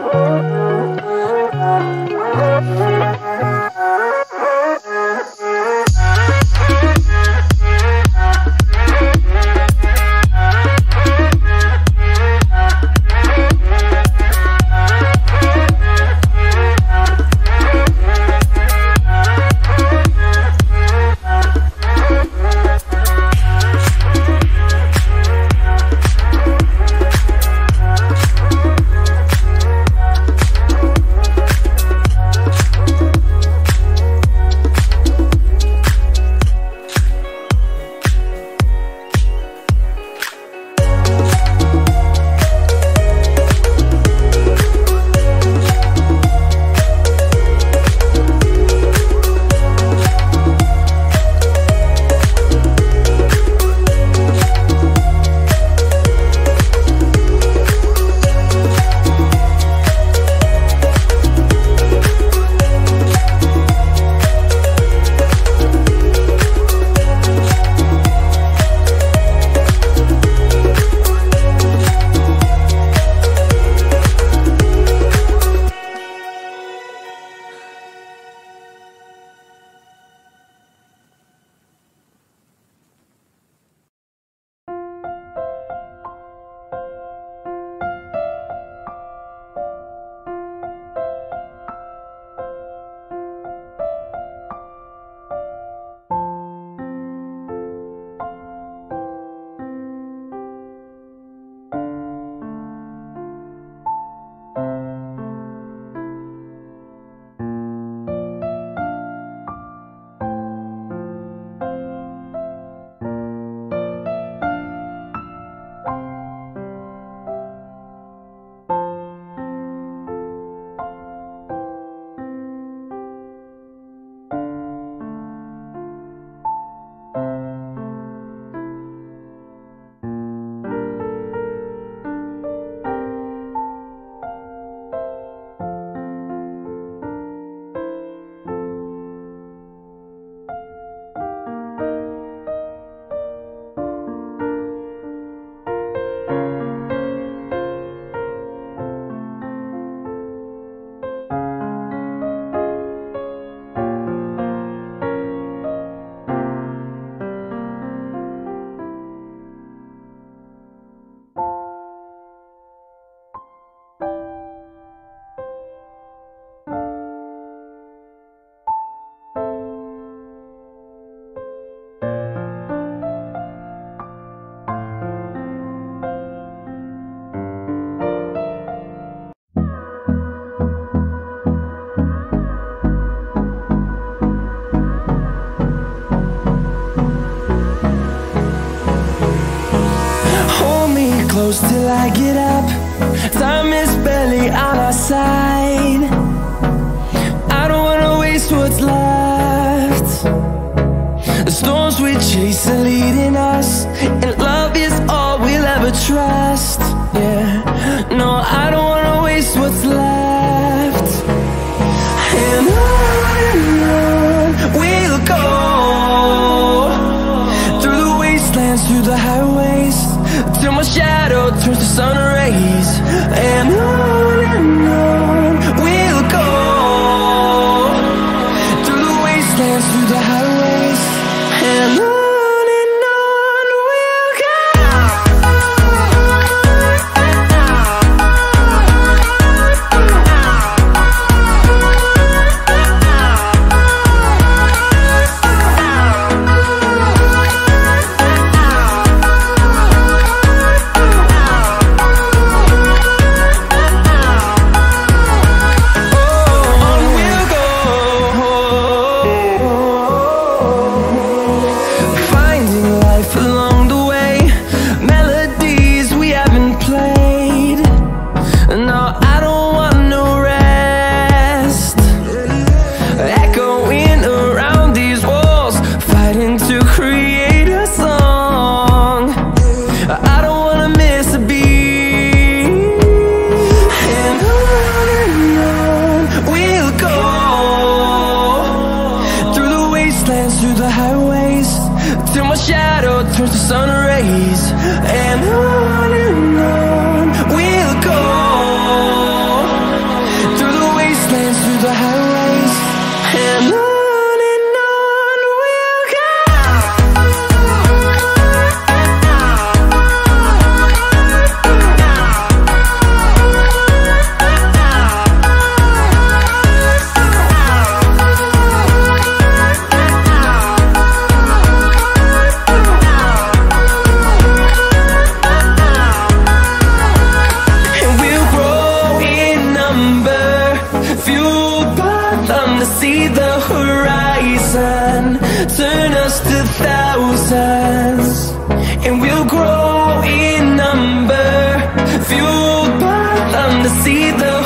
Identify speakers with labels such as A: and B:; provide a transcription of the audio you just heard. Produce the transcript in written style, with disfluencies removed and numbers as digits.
A: close till I get up. Time is barely on our side. I don't wanna waste what's left. The storms we chase are leading us, and love is all we'll ever trust. Yeah, no, I don't wanna waste what's left. And on we'll go, through the wastelands, through the highways, till my shadow turns to sun rays. And on we'll go, through the wastelands, through the highways, and on we'll go. Through the highways, till my shadow turns to sun rays. And on we'll go, fueled by them to see the horizon. Turn us to thousands, and we'll grow in number. Fueled by them to see the